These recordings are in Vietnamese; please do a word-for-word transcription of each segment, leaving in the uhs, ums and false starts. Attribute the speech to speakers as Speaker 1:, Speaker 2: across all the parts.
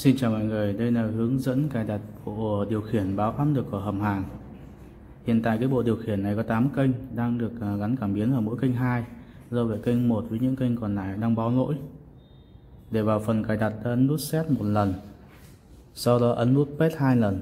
Speaker 1: Xin chào mọi người, đây là hướng dẫn cài đặt bộ điều khiển báo áp lực của hầm hàng. Hiện tại cái bộ điều khiển này có tám kênh đang được gắn cảm biến ở mỗi kênh hai, do vậy kênh một với những kênh còn lại đang báo lỗi. Để vào phần cài đặt, ấn nút Set một lần, sau đó ấn nút Paste hai lần.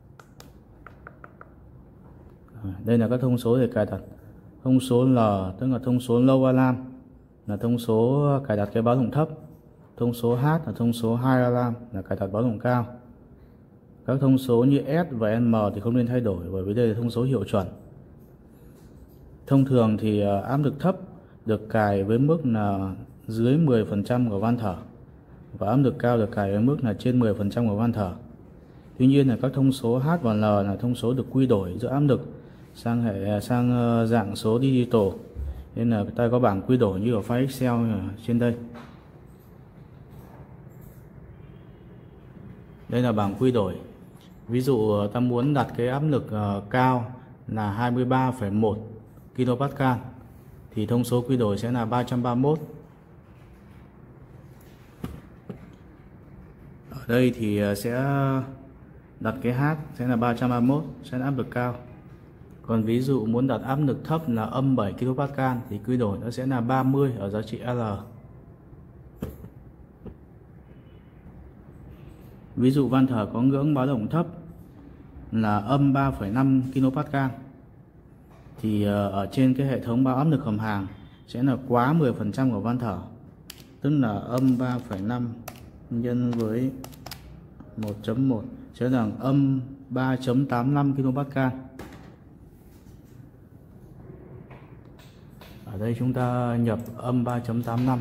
Speaker 1: Đây là các thông số để cài đặt. Thông số L tức là thông số Low Alarm, là thông số cài đặt cái báo động thấp. Thông số H là thông số High Alarm, là cài đặt báo động cao. Các thông số như S và M thì không nên thay đổi, bởi vì đây là thông số hiệu chuẩn. Thông thường thì áp lực thấp được cài với mức là dưới mười phần trăm của van thở, và áp lực cao được cài với mức là trên mười phần trăm của van thở. Tuy nhiên là các thông số H và L là thông số được quy đổi giữa áp lực sang hệ sang dạng số digital, nên là ta có bảng quy đổi như ở file Excel trên đây. Đây là bảng quy đổi. Ví dụ ta muốn đặt cái áp lực uh, cao là hai mươi ba phẩy một ki lô pat can thì thông số quy đổi sẽ là ba trăm ba mươi mốt. Ở đây thì sẽ đặt cái H sẽ là ba trăm ba mươi mốt, sẽ là áp lực cao. Còn ví dụ muốn đặt áp lực thấp là âm bảy ki lô pat can thì quy đổi nó sẽ là ba mươi ở giá trị L. Ví dụ van thở có ngưỡng báo động thấp là âm ba phẩy năm ki lô pat can thì ở trên cái hệ thống báo áp lực hầm hàng sẽ là quá mười phần trăm của van thở, tức là âm ba phẩy năm nhân với một chấm một sẽ là âm ba phẩy tám mươi lăm ki lô pat can. Ở đây chúng ta nhập âm ba phẩy tám mươi lăm.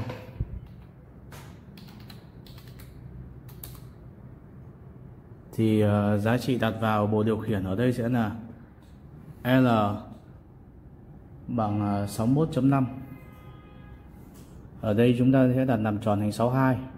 Speaker 1: Thì uh, giá trị đặt vào bộ điều khiển ở đây sẽ là L bằng uh, sáu mươi mốt chấm năm. Ở đây chúng ta sẽ đặt làm tròn thành sáu mươi hai.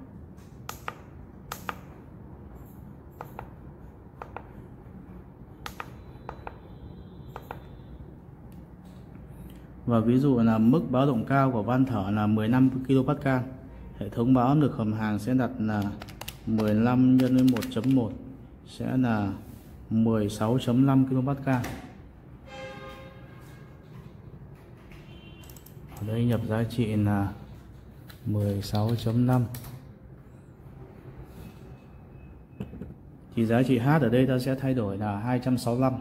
Speaker 1: Và ví dụ là mức báo động cao của van thở là mười lăm ki lô pat can, hệ thống báo áp lực hầm hàng sẽ đặt là mười lăm nhân với một chấm một sẽ là mười sáu phẩy năm ki lô pat can. Ở đây nhập giá trị là mười sáu phẩy năm. Thì giá trị H ở đây ta sẽ thay đổi là hai trăm sáu mươi lăm.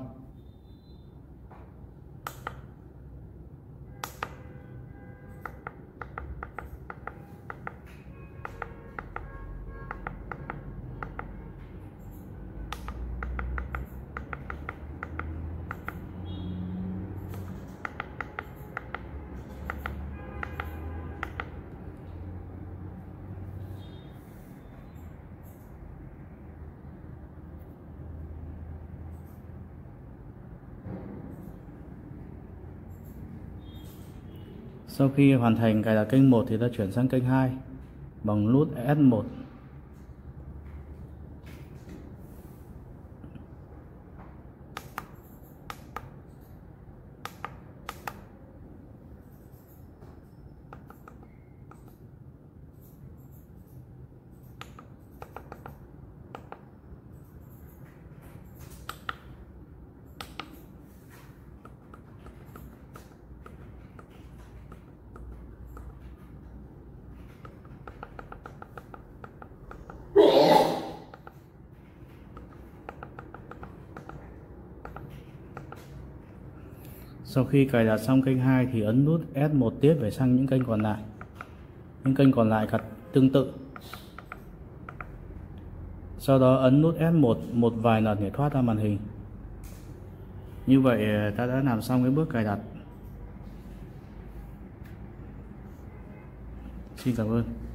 Speaker 1: Sau khi hoàn thành cài đặt kênh một thì ta chuyển sang kênh hai bằng nút S một. Sau khi cài đặt xong kênh hai thì ấn nút S một tiếp để sang những kênh còn lại. Những kênh còn lại cắt tương tự. Sau đó ấn nút S một một vài lần để thoát ra màn hình. Như vậy ta đã làm xong cái bước cài đặt. Xin cảm ơn.